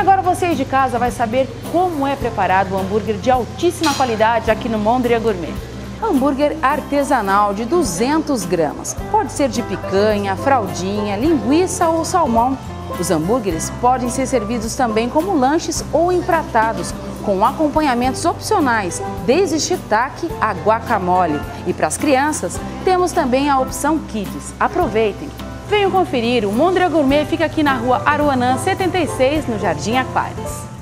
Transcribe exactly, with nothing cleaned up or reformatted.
agora você aí de casa vai saber como é preparado o hambúrguer de altíssima qualidade aqui no Mondria Gourmet. Hambúrguer artesanal de duzentos gramas. Pode ser de picanha, fraldinha, linguiça ou salmão. Os hambúrgueres podem ser servidos também como lanches ou empratados, com acompanhamentos opcionais, desde shiitake a guacamole. E para as crianças, temos também a opção Kids. Aproveitem! Venham conferir, o Mondria Gourmet fica aqui na rua Aruanã setenta e seis, no Jardim Aquários.